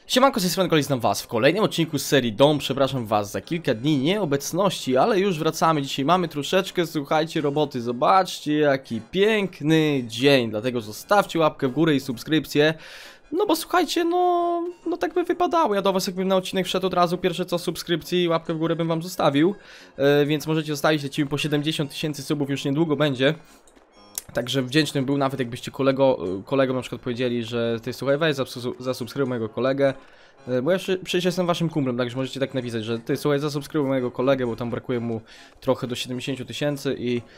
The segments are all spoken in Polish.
Siemanko, z tej strony Kolis, was w kolejnym odcinku z serii Dom. Przepraszam was za kilka dni nieobecności, ale już wracamy. Dzisiaj mamy troszeczkę, słuchajcie, roboty. Zobaczcie, jaki piękny dzień. Dlatego zostawcie łapkę w górę i subskrypcję. No bo słuchajcie, no tak by wypadało. Ja do was jakbym na odcinek wszedł od razu, pierwsze co subskrypcji i łapkę w górę bym wam zostawił. Więc możecie zostawić, lecimy po 70 000 subów, już niedługo będzie. Także wdzięcznym był nawet jakbyście kolegom na przykład powiedzieli, że ty słuchaj, weź zasubskrybuj mojego kolegę. Bo ja przecież jestem waszym kumplem, także możecie tak napisać, że ty słuchaj, zasubskrybuj mojego kolegę, bo tam brakuje mu trochę do 70 000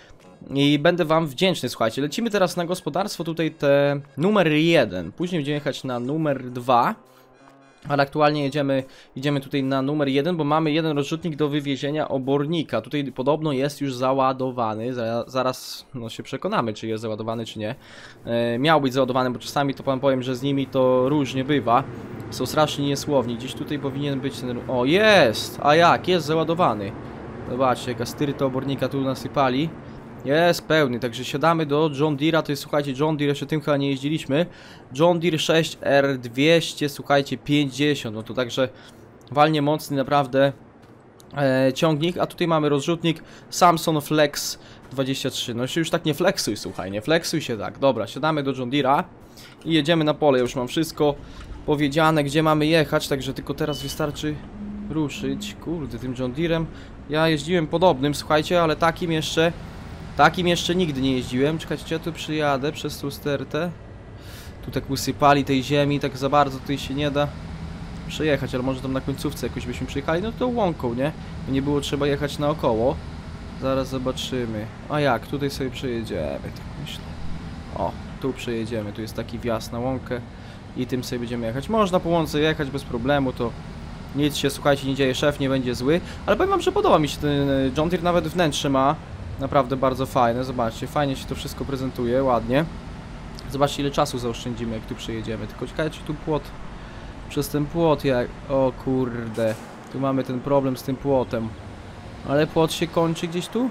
i będę wam wdzięczny. Słuchajcie, lecimy teraz na gospodarstwo, tutaj te numer 1, później będziemy jechać na numer 2. Ale aktualnie idziemy tutaj na numer 1, bo mamy jeden rozrzutnik do wywiezienia obornika. Tutaj podobno jest już załadowany. Zaraz no, się przekonamy, czy jest załadowany, czy nie. Miał być załadowany, bo czasami to powiem, że z nimi to różnie bywa. Są strasznie niesłowni. Gdzieś tutaj powinien być ten... O, jest! A jak? Jest załadowany. Zobaczcie, jaka styryta obornika tu nasypali. Jest pełny, także siadamy do John Deere'a, to jest, słuchajcie, John Deere, jeszcze tym chyba nie jeździliśmy. John Deere 6R200, słuchajcie, 50, no to także walnie mocny naprawdę ciągnik, a tutaj mamy rozrzutnik Samson Flex 23, no się już tak nie flexuj, słuchaj, nie flexuj się tak. Dobra, siadamy do John Deere'a i jedziemy na pole, ja już mam wszystko powiedziane, gdzie mamy jechać, także tylko teraz wystarczy ruszyć. Kurde, tym John Deere'em ja jeździłem podobnym, słuchajcie, ale takim jeszcze nigdy nie jeździłem. Czekajcie, ja tu przyjadę przez tą stertę. Tu tak usypali tej ziemi, tak za bardzo tutaj się nie da przejechać, ale może tam na końcówce jakoś byśmy przyjechali. No to łąką, nie? Nie było trzeba jechać naokoło. Zaraz zobaczymy. A jak? Tutaj sobie przejedziemy, tak myślę. O, tu przejedziemy, tu jest taki wjazd na łąkę i tym sobie będziemy jechać. Można po łące jechać bez problemu, to nic się, słuchajcie, nie dzieje, szef nie będzie zły. Ale powiem wam, że podoba mi się ten John Deere, nawet wnętrze ma. Naprawdę bardzo fajne, zobaczcie, fajnie się to wszystko prezentuje, ładnie. Zobaczcie, ile czasu zaoszczędzimy, jak tu przejedziemy. Tylko ciekawe, czy tu płot, przez ten płot jak... O kurde, tu mamy ten problem z tym płotem. Ale płot się kończy gdzieś tu?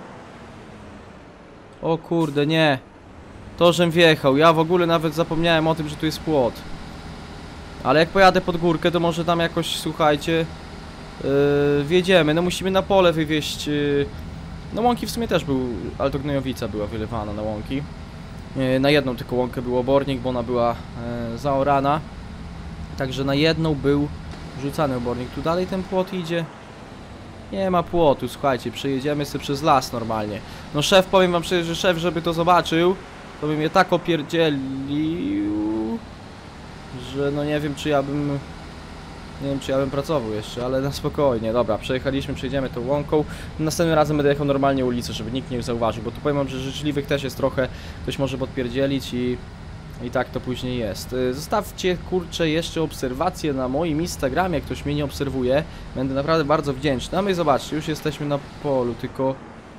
O kurde, nie. To, żem wjechał, ja w ogóle nawet zapomniałem o tym, że tu jest płot. Ale jak pojadę pod górkę, to może tam jakoś, słuchajcie, wjedziemy. No musimy na pole wywieźć... No łąki w sumie też był, ale to gnojowica była wylewana na łąki. Na jedną tylko łąkę był obornik, bo ona była zaorana. Także na jedną był rzucany obornik. Tu dalej ten płot idzie. Nie ma płotu, słuchajcie, przejedziemy sobie przez las normalnie. No szef, powiem wam szczerze, że szef, żeby to zobaczył, to by mnie tak opierdzielił, że no nie wiem, czy ja bym... Nie wiem, czy ja bym pracował jeszcze, ale na spokojnie. Dobra, przejechaliśmy, przejdziemy tą łąką. Następnym razem będę jechał normalnie ulicę, żeby nikt nie zauważył, bo tu powiem wam, że życzliwych też jest trochę. Ktoś może podpierdzielić i tak to później jest. Zostawcie, kurczę, jeszcze obserwacje na moim Instagramie, jak ktoś mnie nie obserwuje. Będę naprawdę bardzo wdzięczny. A my zobaczcie, już jesteśmy na polu, tylko...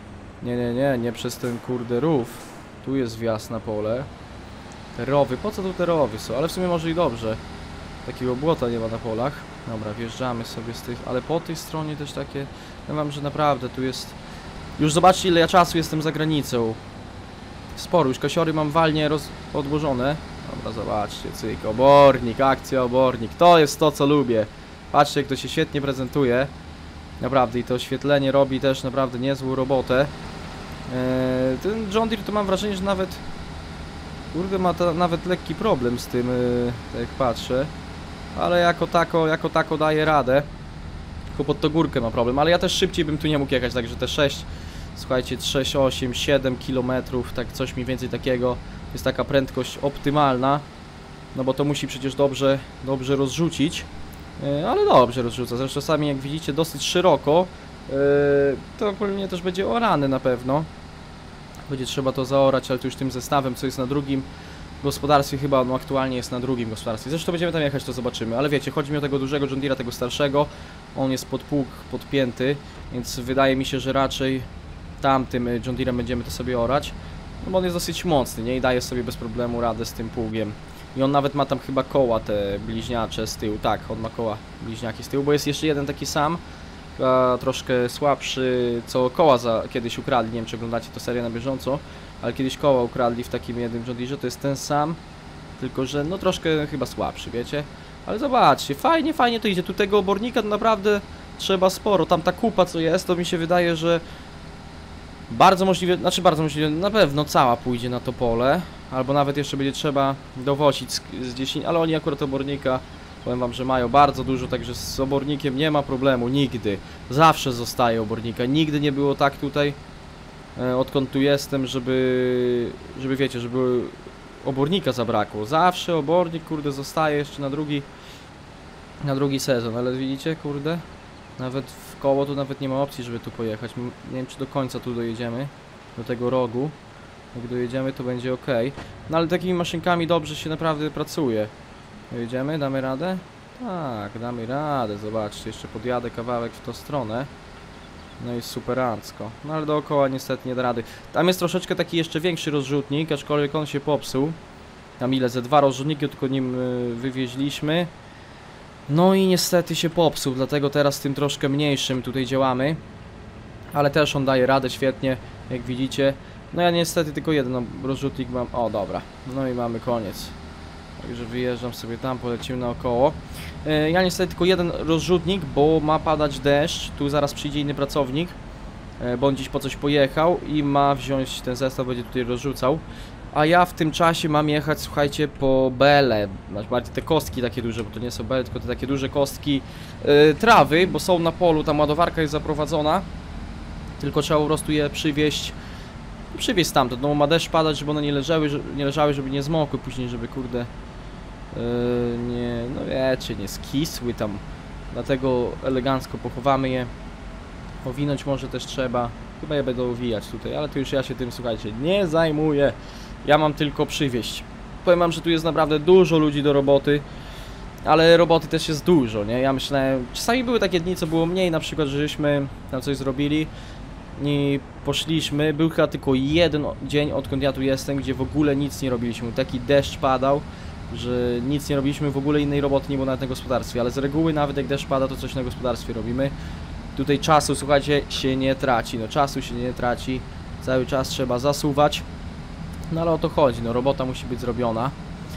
Nie przez ten kurde rów. Tu jest wjazd na pole. Te rowy, po co tu te rowy są? Ale w sumie może i dobrze. Takiego błota nie ma na polach. Dobra, wjeżdżamy sobie z tych, ale po tej stronie też takie... Ja wam, że naprawdę tu jest... Już zobaczcie, ile ja czasu jestem za granicą. Sporo, już kasiory mam walnie odłożone. Dobra, zobaczcie, cyk, obornik, akcja obornik. To jest to, co lubię. Patrzcie, jak to się świetnie prezentuje. Naprawdę, i to oświetlenie robi też naprawdę niezłą robotę. Ten John Deere to mam wrażenie, że nawet... Kurde, ma nawet lekki problem z tym, tak jak patrzę. Ale jako tako daje radę. Tylko pod tą górkę ma problem, ale ja też szybciej bym tu nie mógł jechać, także te 6, słuchajcie, 6, 8, 7 km, tak coś mniej więcej takiego, jest taka prędkość optymalna. No bo to musi przecież dobrze rozrzucić. Ale dobrze rozrzuca, zresztą czasami jak widzicie dosyć szeroko. To pewnie też będzie orany na pewno. Będzie trzeba to zaorać, ale to już tym zestawem, co jest na drugim gospodarstwie, chyba no aktualnie jest na drugim gospodarstwie. Zresztą będziemy tam jechać, to zobaczymy. Ale wiecie, chodzi mi o tego dużego John Deere'a, tego starszego. On jest pod pług podpięty, więc wydaje mi się, że raczej tamtym John Deere'em będziemy to sobie orać. No bo on jest dosyć mocny, nie? I daje sobie bez problemu radę z tym pługiem. I on nawet ma tam chyba koła te bliźniacze z tyłu. Tak, on ma koła bliźniaki z tyłu, bo jest jeszcze jeden taki sam. Troszkę słabszy, co koła kiedyś ukradli, nie wiem, czy oglądacie to serię na bieżąco, ale kiedyś koła ukradli w takim jednym John Deere, to jest ten sam, tylko że no troszkę chyba słabszy, wiecie? Ale zobaczcie, fajnie, fajnie to idzie. Tu tego obornika to naprawdę trzeba sporo. Tam ta kupa co jest, to mi się wydaje, że bardzo możliwe, znaczy bardzo możliwe, na pewno cała pójdzie na to pole. Albo nawet jeszcze będzie trzeba dowozić z 10, ale oni akurat obornika, powiem wam, że mają bardzo dużo, także z obornikiem nie ma problemu, nigdy. Zawsze zostaje obornika, nigdy nie było tak tutaj, odkąd tu jestem, żeby wiecie, żeby obornika zabrakło. Zawsze obornik, kurde, zostaje jeszcze na drugi sezon, ale widzicie, kurde, nawet w koło tu nawet nie ma opcji, żeby tu pojechać. Nie wiem, czy do końca tu dojedziemy, do tego rogu. Jak dojedziemy, to będzie ok. No ale takimi maszynkami dobrze się naprawdę pracuje. Dojedziemy, damy radę? Tak, damy radę, zobaczcie, jeszcze podjadę kawałek w tą stronę. No i superancko. No ale dookoła niestety nie da rady. Tam jest troszeczkę taki jeszcze większy rozrzutnik, aczkolwiek on się popsuł. Tam ile? Ze 2 rozrzutniki tylko nim wywieźliśmy. No i niestety się popsuł, dlatego teraz tym troszkę mniejszym tutaj działamy. Ale też on daje radę świetnie, jak widzicie. No ja niestety tylko jeden rozrzutnik mam. O, dobra. No i mamy koniec. Także wyjeżdżam sobie tam, polecimy naokoło. Ja niestety tylko jeden rozrzutnik, bo ma padać deszcz. Tu zaraz przyjdzie inny pracownik, bo on dziś po coś pojechał i ma wziąć ten zestaw, będzie tutaj rozrzucał. A ja w tym czasie mam jechać, słuchajcie, po bele. Znaczy bardziej te kostki takie duże, bo to nie są bele, tylko te takie duże kostki trawy, bo są na polu, tam ładowarka jest zaprowadzona. Tylko trzeba po prostu je przywieźć stamtąd, no ma deszcz padać, żeby one nie leżały, żeby nie zmokły później, żeby kurde nie, no wiecie, nie skisły tam. Dlatego elegancko pochowamy je. Owinąć może też trzeba. Chyba je będę owijać tutaj, ale to już ja się tym, słuchajcie, nie zajmuję. Ja mam tylko przywieźć. Powiem wam, że tu jest naprawdę dużo ludzi do roboty, ale roboty też jest dużo, nie? Ja myślałem, czasami były takie dni, co było mniej, na przykład, żeśmy tam coś zrobili i poszliśmy, był chyba tylko jeden dzień, odkąd ja tu jestem, gdzie w ogóle nic nie robiliśmy. Taki deszcz padał, że nic nie robiliśmy, w ogóle innej roboty nie było nawet na gospodarstwie, ale z reguły nawet jak deszcz pada, to coś na gospodarstwie robimy. Tutaj czasu, słuchajcie, się nie traci, no czasu się nie traci, cały czas trzeba zasuwać, no ale o to chodzi, no robota musi być zrobiona.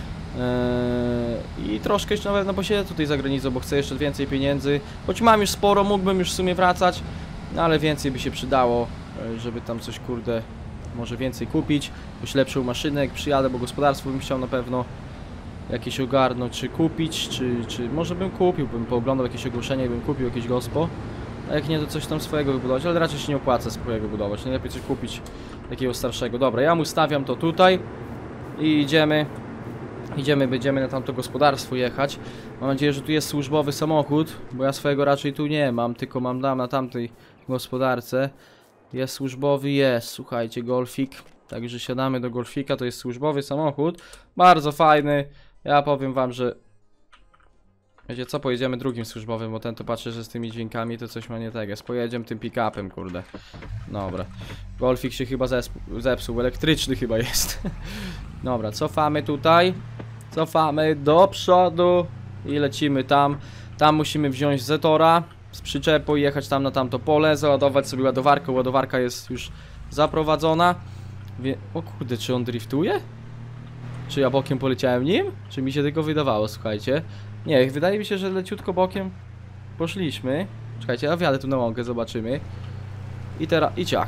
I troszkę jeszcze nawet posiedzę tutaj za granicą, bo chcę jeszcze więcej pieniędzy, choć mam już sporo, mógłbym już w sumie wracać, no ale więcej by się przydało, żeby tam coś, kurde, może więcej kupić, już lepszą maszynę jak przyjadę, bo gospodarstwo bym chciał na pewno jakieś ogarnąć, czy kupić, czy może bym kupił, bym pooglądał jakieś ogłoszenie i bym kupił jakieś gospo, a jak nie, to coś tam swojego wybudować, ale raczej się nie opłaca swojego budować, najlepiej coś kupić takiego starszego. Dobra, ja mu stawiam to tutaj i będziemy na tamto gospodarstwo jechać. Mam nadzieję, że tu jest służbowy samochód, bo ja swojego raczej tu nie mam, tylko mam na tamtej gospodarce. Jest służbowy, jest, słuchajcie, golfik. Także siadamy do golfika, to jest służbowy samochód. Bardzo fajny. Ja powiem wam, że wiecie co, pojedziemy drugim służbowym, bo ten to patrzę, że z tymi dźwiękami to coś ma nie tak jest. Pojedziemy tym pick-upem, kurde. Dobra. Golfik się chyba zepsuł, elektryczny chyba jest. Dobra, cofamy tutaj. Cofamy do przodu i lecimy tam. Tam musimy wziąć Zetora z przyczepu i jechać tam na tamto pole, załadować sobie ładowarkę. Ładowarka jest już zaprowadzona. O kurde, czy on driftuje? Czy ja bokiem poleciałem nim? Czy mi się tylko wydawało, słuchajcie? Nie, wydaje mi się, że leciutko bokiem poszliśmy. Czekajcie, ja wjadę tu na łąkę, zobaczymy. I teraz, i ciach.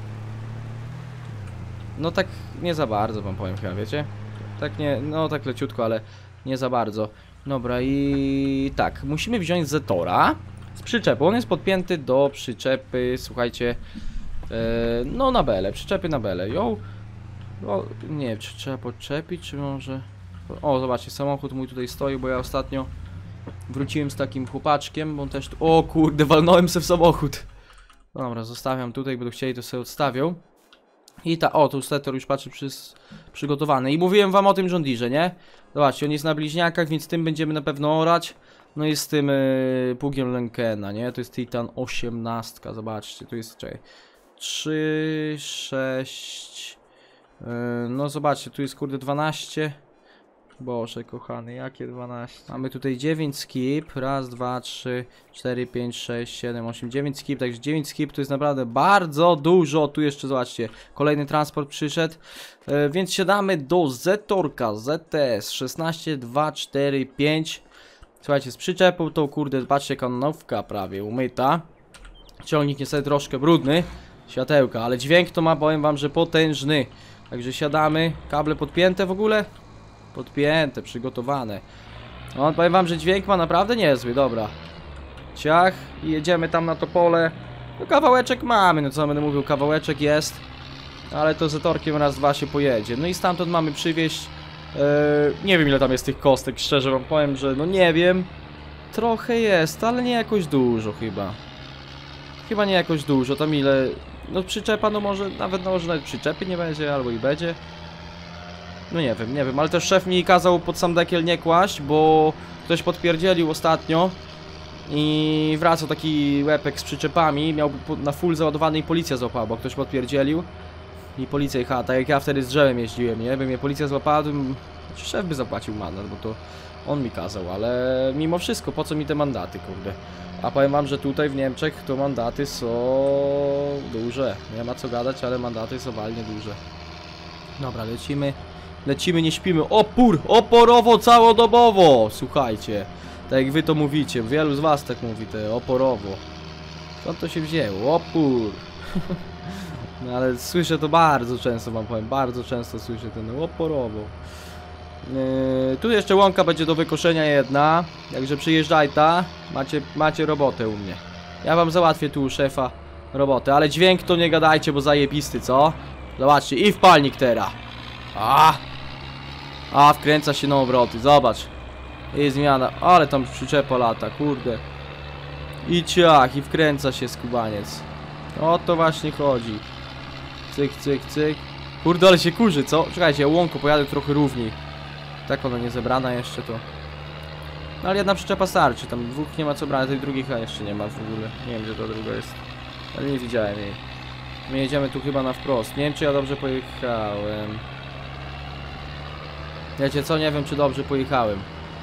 No tak nie za bardzo wam powiem chyba, wiecie? Tak nie, no tak leciutko, ale nie za bardzo. Dobra, i tak, musimy wziąć Zetora z przyczepu. On jest podpięty do przyczepy, słuchajcie, no na belę, przyczepy na belę. Ją, o, nie wiem, czy trzeba podczepić, czy może... O, zobaczcie, samochód mój tutaj stoi, bo ja ostatnio wróciłem z takim chłopaczkiem, bo on też tu... O kurde, walnąłem sobie w samochód. Dobra, zostawiam tutaj, będą chcieli, to sobie odstawią. I o, tu Zetor już patrzy przygotowany. I mówiłem wam o tym John Deere, nie? Zobaczcie, on jest na bliźniakach, więc tym będziemy na pewno orać. No i z tym pługiem Lenkena, nie? To jest Titan 18, zobaczcie, tu jest, czekaj, 3, 6... no zobaczcie, tu jest kurde 12. Boże kochany, jakie 12? Mamy tutaj 9 skip, raz, 2, 3, 4, 5, 6, 7, 8, 9 skip, także 9 skip to jest naprawdę bardzo dużo. Tu jeszcze zobaczcie, kolejny transport przyszedł, więc siadamy do Zetorka ZTS 16, 2, 4, 5. Słuchajcie, z przyczepą tą kurde, patrzcie, kanonówka prawie umyta. Ciągnik niestety troszkę brudny. Światełka, ale dźwięk to ma, powiem wam, że potężny. Także siadamy. Kable podpięte w ogóle? Podpięte, przygotowane. No, powiem wam, że dźwięk ma naprawdę niezły, dobra. Ciach i jedziemy tam na to pole. No kawałeczek mamy, no co będę mówił, kawałeczek jest. Ale to zatorkiem raz, dwa się pojedzie. No i stamtąd mamy przywieźć. Nie wiem ile tam jest tych kostek, szczerze wam powiem, że no nie wiem. Trochę jest, ale nie jakoś dużo chyba. Chyba nie jakoś dużo, tam ile... No przyczepa, no może nawet przyczepy nie będzie, albo i będzie. No nie wiem, ale też szef mi kazał pod sam dekiel nie kłaść, bo ktoś podpierdzielił ostatnio. I wracał taki łepek z przyczepami, miał na full załadowany i policja złapała, bo ktoś podpierdzielił. I policja jechała, tak jak ja wtedy z drzewem jeździłem, nie? By mnie policja złapała, to szef by zapłacił mandat, bo to on mi kazał, ale mimo wszystko, po co mi te mandaty, kurde? A powiem wam, że tutaj w Niemczech to mandaty są duże. Nie ma co gadać, ale mandaty są walnie duże. Dobra, lecimy, nie śpimy. Oporowo całodobowo, słuchajcie. Tak jak wy to mówicie, wielu z was tak mówi, te oporowo. Skąd to się wzięło? Opór. No ale słyszę to bardzo często, wam powiem, bardzo często słyszę ten oporowo. Tu jeszcze łąka będzie do wykoszenia jedna, także przyjeżdżaj ta, macie robotę u mnie. Ja wam załatwię tu u szefa robotę, ale dźwięk to nie gadajcie, bo zajebisty, co? Zobaczcie, i wpalnik teraz. Wkręca się na obroty, zobacz. I zmiana, ale tam przyczepa lata, kurde. I ciach, i wkręca się skubaniec. O to właśnie chodzi. Cyk, cyk, cyk. Kurde, ale się kurzy, co? Czekajcie, ja łąko pojadę trochę równiej. Tak ona nie zebrana jeszcze to. No ale jedna przyczepa starczy, tam dwóch nie ma co brać, tej drugiej chyba jeszcze nie ma w ogóle. Nie wiem gdzie ta druga jest. Ale nie widziałem jej. My jedziemy tu chyba na wprost. Nie wiem czy ja dobrze pojechałem. Wiecie co? Nie wiem czy dobrze pojechałem.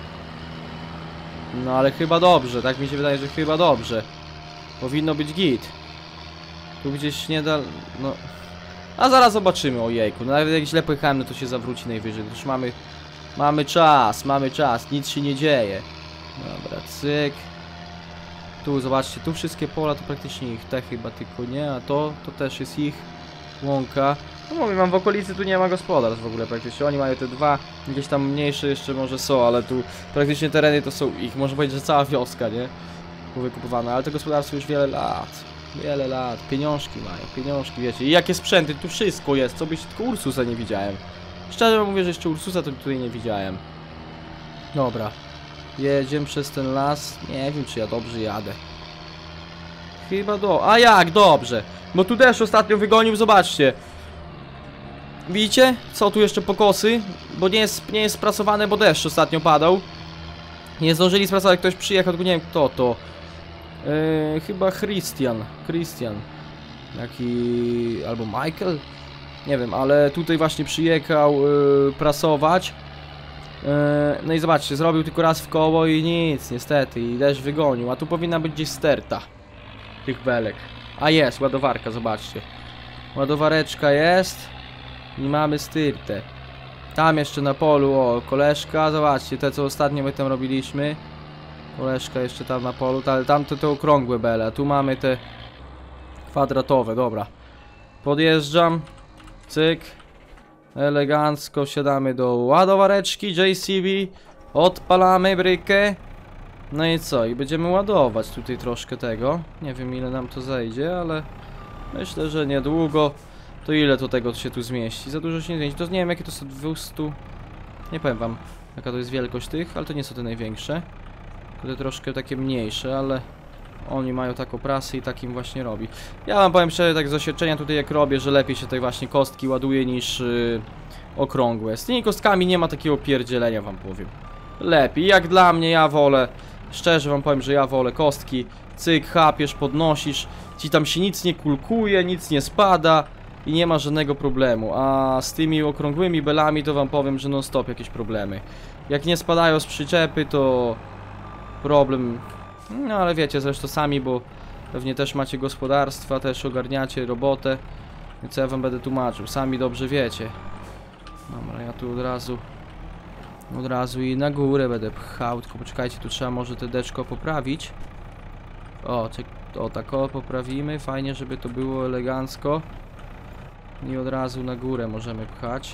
No ale chyba dobrze, tak mi się wydaje, że chyba dobrze. Powinno być git. Tu gdzieś nie da... no... A zaraz zobaczymy, ojejku. No nawet jak źle pojechałem, no to się zawróci najwyżej. Już mamy czas, nic się nie dzieje. Dobra, cyk. Tu zobaczcie, tu wszystkie pola to praktycznie ich, te chyba tylko nie, a to też jest ich łąka. No mówię wam, w okolicy tu nie ma gospodarstw w ogóle praktycznie, oni mają te dwa, gdzieś tam mniejsze jeszcze może są, ale tu praktycznie tereny to są ich, można powiedzieć, że cała wioska, nie? Wykupowana, ale to gospodarstwo już wiele lat, pieniążki mają, pieniążki, wiecie, i jakie sprzęty, tu wszystko jest, co byś, tylko Ursusa nie widziałem. Szczerze mówię, że jeszcze Ursusa to tutaj nie widziałem. Dobra. Jedziemy przez ten las. Nie wiem, czy ja dobrze jadę. Chyba A jak? Dobrze. Bo tu deszcz ostatnio wygonił, zobaczcie. Widzicie? Co tu jeszcze pokosy? Bo nie jest sprasowane, bo deszcz ostatnio padał. Nie zdążyli sprasować, ktoś przyjechał, tylko nie wiem kto to. Chyba Christian. Jaki... albo Michael? Nie wiem, ale tutaj właśnie przyjechał prasować. No i zobaczcie, zrobił tylko raz w koło i nic, niestety, i deszcz wygonił. A tu powinna być gdzieś sterta tych belek. A jest, ładowarka, zobaczcie. Ładowareczka jest. I mamy styrtę. Tam jeszcze na polu, o, koleżka, zobaczcie, te co ostatnio my tam robiliśmy. Koleżka jeszcze tam na polu, ale tam te okrągłe bele, a tu mamy te kwadratowe, dobra. Podjeżdżam. Cyk. Elegancko wsiadamy do ładowareczki JCB. Odpalamy brykę. No i co? I będziemy ładować tutaj troszkę tego. Nie wiem ile nam to zejdzie, ale myślę, że niedługo. To ile to tego się tu zmieści? Za dużo się nie zmieści. To nie wiem jakie to są 200. Nie powiem wam jaka to jest wielkość tych, ale to nie są te największe. To troszkę takie mniejsze, ale oni mają taką prasę i takim właśnie robi. Ja wam powiem szczerze, tak z doświadczenia tutaj jak robię, że lepiej się tutaj właśnie kostki ładuje niż okrągłe. Z tymi kostkami nie ma takiego pierdzielenia, wam powiem. Lepiej, jak dla mnie, ja wolę, szczerze wam powiem, że ja wolę kostki. Cyk, chapiesz, podnosisz, ci tam się nic nie kulkuje, nic nie spada i nie ma żadnego problemu. A z tymi okrągłymi belami to wam powiem, że non stop jakieś problemy. Jak nie spadają z przyczepy, to problem. No ale wiecie zresztą sami, bo pewnie też macie gospodarstwa, też ogarniacie robotę. Co ja wam będę tłumaczył, sami dobrze wiecie. Dobra, ja tu od razu Od razu i na górę będę pchał, tylko poczekajcie, tu trzeba może te deczko poprawić. O, tak o, poprawimy, fajnie, żeby to było elegancko. I od razu na górę możemy pchać.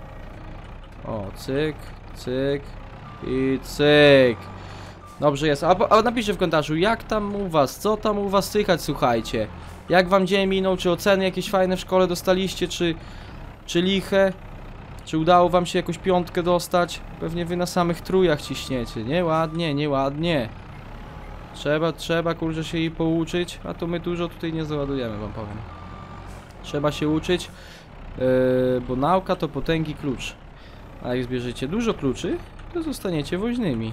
O, cyk, cyk i cyk. Dobrze jest, a napiszcie w komentarzu, jak tam u was, co tam u was słychać, słuchajcie. Jak wam dzień minął, czy oceny jakieś fajne w szkole dostaliście, czy liche? Czy udało wam się jakąś piątkę dostać? Pewnie wy na samych trójach ciśniecie. Nieładnie, nieładnie. Trzeba kurczę się jej pouczyć, a to my dużo tutaj nie załadujemy, wam powiem. Trzeba się uczyć, bo nauka to potęgi klucz. A jak zbierzecie dużo kluczy, to zostaniecie woźnymi.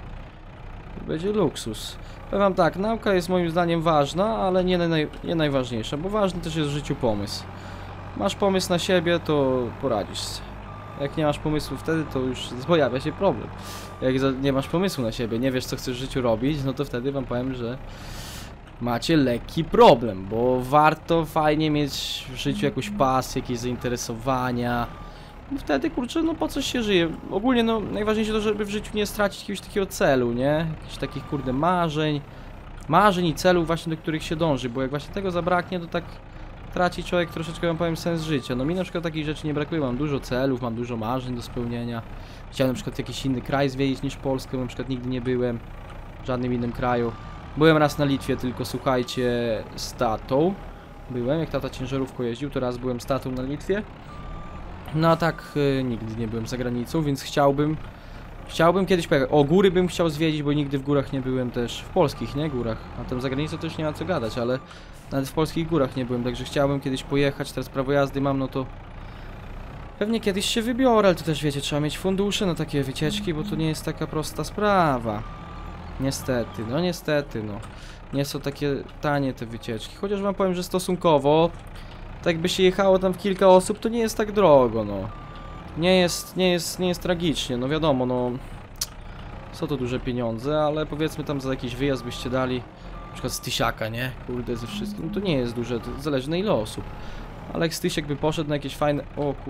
To będzie luksus. Powiem wam tak, nauka jest moim zdaniem ważna, ale nie najważniejsza, bo ważny też jest w życiu pomysł. Masz pomysł na siebie, to poradzisz sobie. Jak nie masz pomysłu wtedy, to już pojawia się problem. Jak nie masz pomysłu na siebie, nie wiesz co chcesz w życiu robić, no to wtedy wam powiem, że macie lekki problem, bo warto fajnie mieć w życiu jakąś pasję, jakieś zainteresowania. I wtedy, kurczę, no po coś się żyje. Ogólnie, no, najważniejsze to, żeby w życiu nie stracić jakiegoś takiego celu, nie? Jakichś takich, kurde, marzeń i celów właśnie, do których się dąży, bo jak właśnie tego zabraknie, to tak traci człowiek troszeczkę, wam powiem, sens życia. No mi na przykład takich rzeczy nie brakuje, mam dużo celów, mam dużo marzeń do spełnienia. Chciałem na przykład jakiś inny kraj zwiedzić niż Polskę, na przykład nigdy nie byłem w żadnym innym kraju. Byłem raz na Litwie, tylko słuchajcie, z tatą. Byłem, jak tata ciężarówką jeździł, to raz byłem z tatą na Litwie. No a tak nigdy nie byłem za granicą, więc chciałbym kiedyś pojechać. O, góry bym chciał zwiedzić, bo nigdy w górach nie byłem też, w polskich, nie, górach. A tam za granicą też nie ma co gadać, ale nawet w polskich górach nie byłem, także chciałbym kiedyś pojechać, teraz prawo jazdy mam, no to pewnie kiedyś się wybiorę, ale to też wiecie, trzeba mieć fundusze na takie wycieczki, bo to nie jest taka prosta sprawa. Niestety, no niestety, no. Nie są takie tanie te wycieczki, chociaż wam powiem, że stosunkowo, tak jakby się jechało tam w kilka osób, to nie jest tak drogo, no. Nie jest tragicznie, no wiadomo, no. Są to duże pieniądze, ale powiedzmy tam za jakiś wyjazd byście dali na przykład z tysiaka, nie? Kurde, ze wszystkim, to nie jest duże, to zależy na ile osób. Ale jak z tysiak by poszedł na jakieś fajne,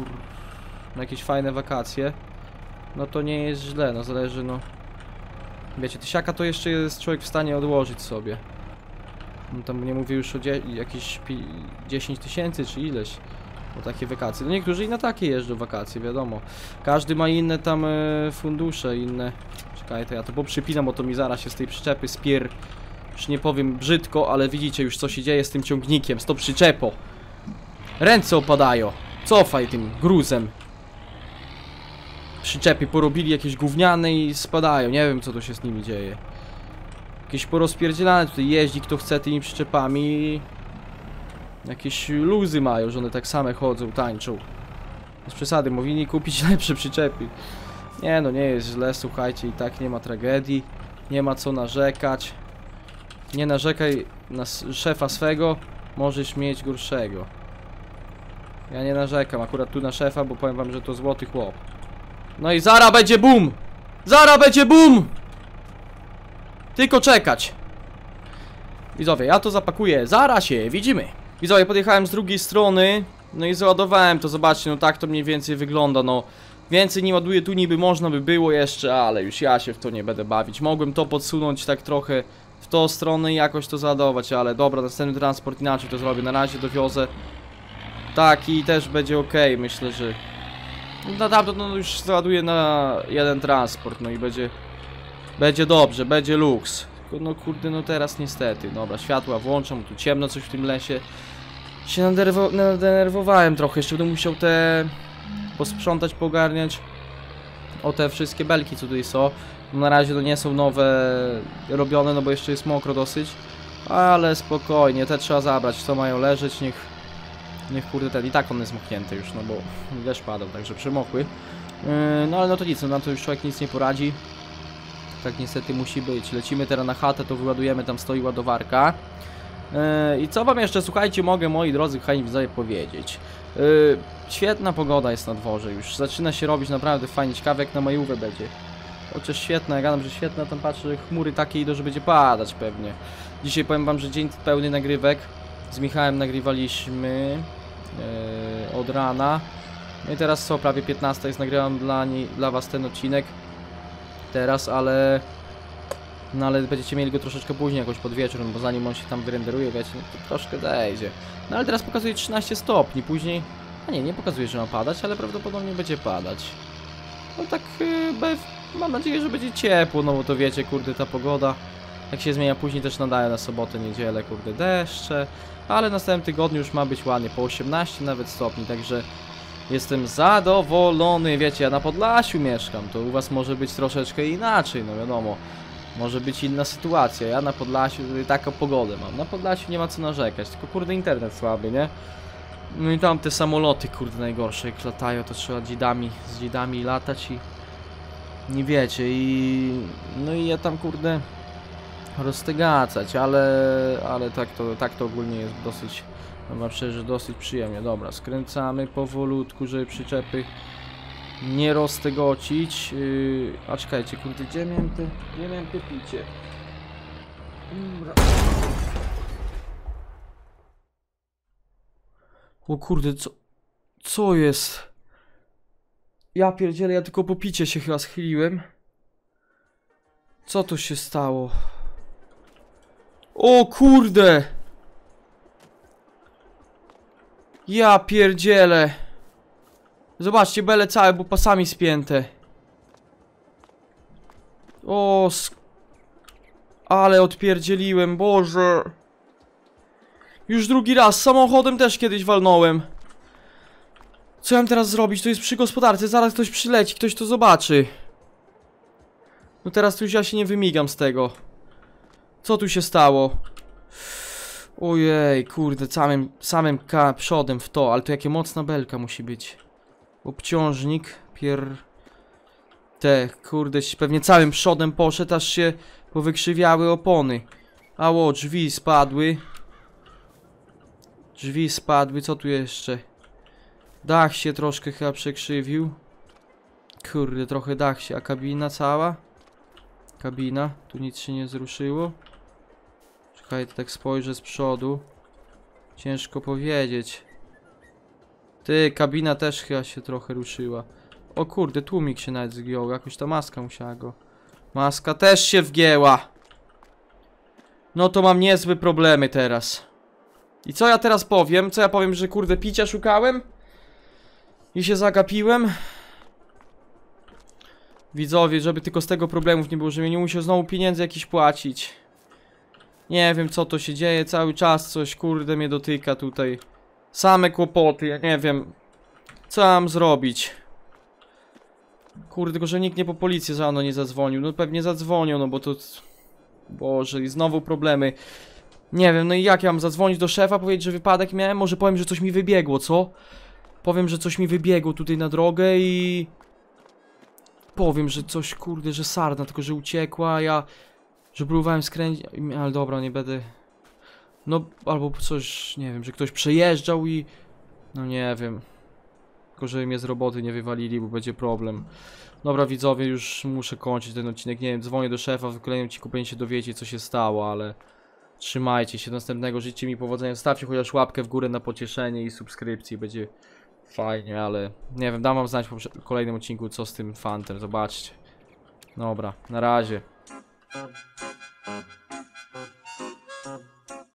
na jakieś fajne wakacje, no to nie jest źle, no zależy, no. Wiecie, tysiaka to jeszcze jest człowiek w stanie odłożyć sobie. No tam nie mówię już o jakieś 10 tysięcy czy ileś. O takie wakacje. No niektórzy i na takie jeżdżą wakacje, wiadomo. Każdy ma inne tam fundusze, inne. Czekaj, to ja to poprzypinam, bo to mi zaraz się z tej przyczepy już nie powiem brzydko, ale widzicie już co się dzieje z tym ciągnikiem, z tą przyczepą. Ręce opadają. Cofaj tym gruzem. Przyczepy porobili jakieś gówniane i spadają. Nie wiem co to się z nimi dzieje. Jakieś porozpierdzielane tutaj jeździ kto chce tymi przyczepami. Jakieś luzy mają, że one tak same chodzą, tańczą. Bez przesady, powinni kupić lepsze przyczepy. Nie no, nie jest źle, słuchajcie, i tak nie ma tragedii. Nie ma co narzekać. Nie narzekaj na szefa swego, możesz mieć gorszego. Ja nie narzekam akurat tu na szefa, bo powiem wam, że to złoty chłop. No i zara będzie boom! Zara będzie boom! Tylko czekać. Widzowie, ja to zapakuję, zaraz się widzimy. Widzowie, podjechałem z drugiej strony. No i załadowałem to, zobaczcie, no tak to mniej więcej wygląda, no. Więcej nie ładuję, tu niby można by było jeszcze, ale już ja się w to nie będę bawić. Mogłem to podsunąć tak trochę w tą stronę i jakoś to załadować, ale dobra, następny transport inaczej to zrobię. Na razie dowiozę tak i też będzie ok, myślę, że na tamto no już załaduję na jeden transport, no i będzie dobrze, będzie luks. Tylko no kurde, no teraz niestety. Dobra, światła włączam, tu ciemno coś w tym lesie. Się nadenerwowałem trochę, jeszcze będę musiał te posprzątać, pogarniać o te wszystkie belki co tutaj są. No, na razie to nie są nowe robione, no bo jeszcze jest mokro dosyć. Ale spokojnie, te trzeba zabrać, co mają leżeć, niech kurde ten, i tak one zmoknięte już, no bo deszcz padał, także przemokły. No ale no to nic, no na to już człowiek nic nie poradzi. Tak niestety musi być. Lecimy teraz na chatę, to wyładujemy, tam stoi ładowarka. I co wam jeszcze, słuchajcie, mogę, moi drodzy kochani widzowie, powiedzieć. Świetna pogoda jest na dworze już, zaczyna się robić naprawdę fajnie, ciekawe jak na majówę będzie. Chociaż świetna, ja gadam, że świetna, tam patrzę, chmury takie idą, że będzie padać pewnie. Dzisiaj powiem wam, że dzień pełny nagrywek. Z Michałem nagrywaliśmy od rana. No i teraz co, prawie 15 jest, nagrywam dla was ten odcinek. Teraz, ale... No ale będziecie mieli go troszeczkę później, jakoś pod wieczór, bo zanim on się tam wyrenderuje, wiecie, no to troszkę zejdzie. No ale teraz pokazuje 13 stopni, później... A nie pokazuje, że ma padać, ale prawdopodobnie będzie padać. No tak, mam nadzieję, że będzie ciepło, no bo to wiecie, kurde, ta pogoda... Jak się zmienia później też nadaje na sobotę, niedzielę, kurde, deszcze. Ale w następnym tygodniu już ma być ładnie, po 18 nawet stopni, także... Jestem zadowolony, wiecie, ja na Podlasiu mieszkam, to u was może być troszeczkę inaczej, no wiadomo. Może być inna sytuacja, ja na Podlasiu taką pogodę mam, na Podlasiu nie ma co narzekać, tylko kurde internet słaby, nie? No i tam te samoloty, kurde, najgorsze, jak latają, to trzeba z dzidami latać i... Nie wiecie, no i ja tam, kurde, roztygacać, ale tak to ogólnie jest dosyć... Mam szczerze, dosyć przyjemnie. Dobra, skręcamy powolutku, żeby przyczepy nie roztegocić. A czekajcie, kurde, gdzie miałem te picie? Dobra. O kurde, co jest? Ja pierdzielę, ja tylko po picie się chyba schyliłem. Co to się stało? O kurde! Ja pierdzielę. Zobaczcie, bele całe, bo pasami spięte. O, ale odpierdzieliłem, Boże. Już drugi raz, samochodem też kiedyś walnąłem. Co ja mam teraz zrobić? To jest przy gospodarce, zaraz ktoś przyleci, ktoś to zobaczy. No teraz tu już ja się nie wymigam z tego. Co tu się stało? Ojej, kurde, samym przodem w to, ale to jakie mocna belka musi być. Obciążnik, kurde, pewnie całym przodem poszedł, aż się powykrzywiały opony. Ało, drzwi spadły. Drzwi spadły, co tu jeszcze? Dach się troszkę chyba przekrzywił. Kurde, trochę dach się, a kabina cała? Kabina, tu nic się nie zruszyło. Czekaj, tak spojrzę z przodu. Ciężko powiedzieć. Ty, kabina też chyba się trochę ruszyła. O kurde, tłumik się nawet zgiął. Jakoś ta maska musiała go... Maska też się wgięła. No to mam niezłe problemy teraz. I co ja teraz powiem? Co ja powiem, że kurde picia szukałem? I się zagapiłem? Widzowie, żeby tylko z tego problemów nie było, żebym nie musiał znowu pieniędzy jakichś płacić. Nie wiem co to się dzieje, cały czas coś kurde mnie dotyka tutaj. Same kłopoty, ja nie wiem. Co mam zrobić? Kurde, tylko że nikt nie po policję rano nie zadzwonił. No pewnie zadzwonią, no bo to... Boże, i znowu problemy. Nie wiem, no i jak ja mam zadzwonić do szefa, powiedzieć, że wypadek miałem? Może powiem, że coś mi wybiegło, co? Powiem, że coś mi wybiegło tutaj na drogę i... Powiem, że coś, kurde, że sarna, tylko że uciekła, a ja... Że próbowałem skręcić... Ale dobra, nie będę... No, albo coś, nie wiem, że ktoś przejeżdżał i... No nie wiem. Tylko, że mnie z roboty nie wywalili, bo będzie problem. Dobra, widzowie, już muszę kończyć ten odcinek. Nie wiem, dzwonię do szefa, w kolejnym odcinku pewnie się dowiecie, co się stało, ale... Trzymajcie się, do następnego, życzcie mi powodzenia. Stawcie chociaż łapkę w górę na pocieszenie i subskrypcję, będzie fajnie, ale... Nie wiem, dam wam znać w kolejnym odcinku, co z tym fantem, zobaczcie. Dobra, na razie.